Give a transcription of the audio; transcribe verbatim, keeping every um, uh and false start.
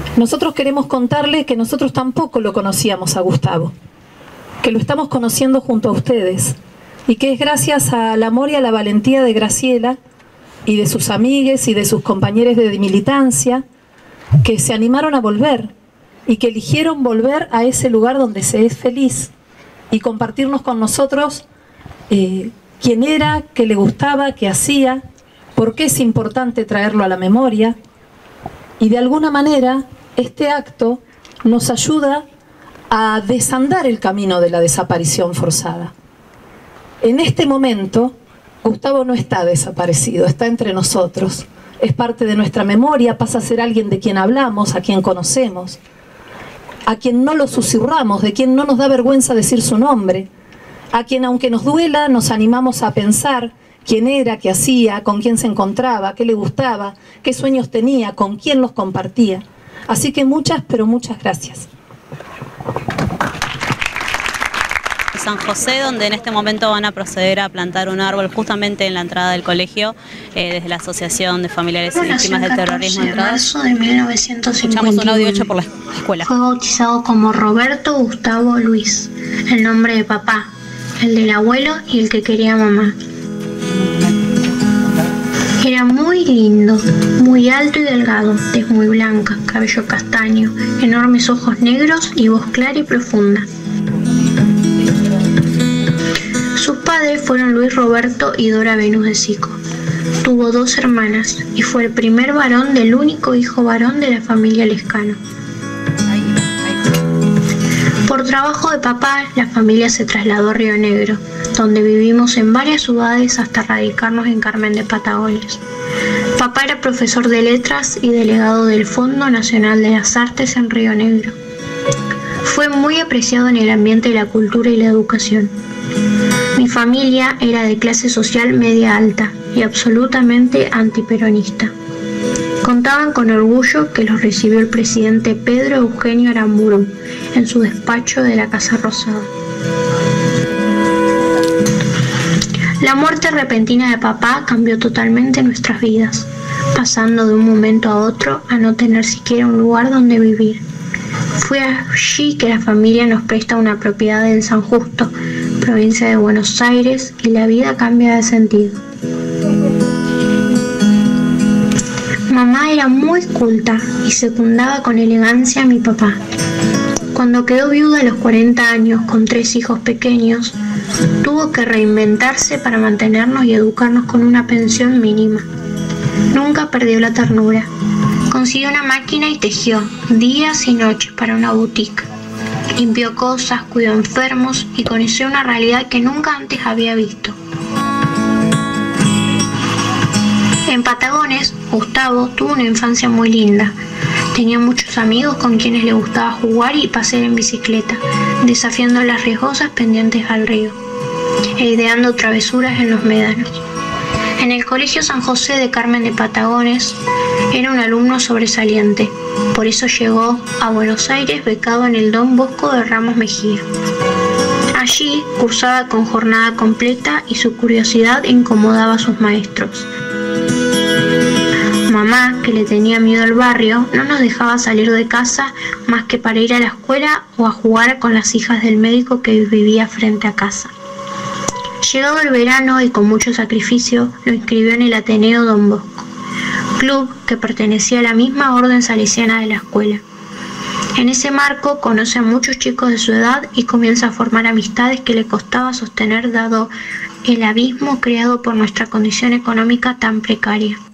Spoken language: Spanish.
Nosotros queremos contarles que nosotros tampoco lo conocíamos a Gustavo, que lo estamos conociendo junto a ustedes, y que es gracias al amor y a la valentía de Graciela y de sus amigues y de sus compañeros de militancia, que se animaron a volver y que eligieron volver a ese lugar donde se es feliz y compartirnos con nosotros eh, quién era, qué le gustaba, qué hacía, por qué es importante traerlo a la memoria. Y de alguna manera este acto nos ayuda a desandar el camino de la desaparición forzada. En este momento, Gustavo no está desaparecido, está entre nosotros. Es parte de nuestra memoria, pasa a ser alguien de quien hablamos, a quien conocemos, a quien no lo susurramos, de quien no nos da vergüenza decir su nombre, a quien, aunque nos duela, nos animamos a pensar quién era, qué hacía, con quién se encontraba, qué le gustaba, qué sueños tenía, con quién los compartía. Así que muchas, pero muchas gracias. San José, donde en este momento van a proceder a plantar un árbol justamente en la entrada del colegio, eh, desde la Asociación de Familiares y Víctimas del Terrorismo. En marzo de mil novecientos cincuenta y uno. Escuchamos un audio hecho por la escuela. Fue bautizado como Roberto Gustavo Luis, el nombre de papá, el del abuelo y el que quería mamá. Era muy lindo, muy alto y delgado, tez muy blanca, cabello castaño, enormes ojos negros y voz clara y profunda. Sus padres fueron Luis Roberto y Dora Venus de Sico. Tuvo dos hermanas y fue el primer varón del único hijo varón de la familia Lescano. Por trabajo de papá, la familia se trasladó a Río Negro, donde vivimos en varias ciudades hasta radicarnos en Carmen de Patagones. Papá era profesor de letras y delegado del Fondo Nacional de las Artes en Río Negro. Fue muy apreciado en el ambiente de la cultura y la educación. Mi familia era de clase social media alta y absolutamente antiperonista. Contaban con orgullo que los recibió el presidente Pedro Eugenio Aramburu en su despacho de la Casa Rosada. La muerte repentina de papá cambió totalmente nuestras vidas, pasando de un momento a otro a no tener siquiera un lugar donde vivir. Fue allí que la familia nos presta una propiedad en San Justo, provincia de Buenos Aires, y la vida cambia de sentido. Mamá era muy culta y secundaba con elegancia a mi papá. Cuando quedó viuda a los cuarenta años con tres hijos pequeños, tuvo que reinventarse para mantenernos y educarnos con una pensión mínima. Nunca perdió la ternura. Consiguió una máquina y tejió días y noches para una boutique. Limpió cosas, cuidó enfermos y conoció una realidad que nunca antes había visto. En Patagones, Gustavo tuvo una infancia muy linda. Tenía muchos amigos con quienes le gustaba jugar y pasear en bicicleta, desafiando las riesgosas pendientes al río e ideando travesuras en los médanos. En el Colegio San José de Carmen de Patagones era un alumno sobresaliente, por eso llegó a Buenos Aires becado en el Don Bosco de Ramos Mejía. Allí cursaba con jornada completa y su curiosidad incomodaba a sus maestros. Mamá, que le tenía miedo al barrio, no nos dejaba salir de casa más que para ir a la escuela o a jugar con las hijas del médico que vivía frente a casa. Llegado el verano y con mucho sacrificio, lo inscribió en el Ateneo Don Bosco, club que pertenecía a la misma orden salesiana de la escuela. En ese marco conoce a muchos chicos de su edad y comienza a formar amistades que le costaba sostener dado el abismo creado por nuestra condición económica tan precaria.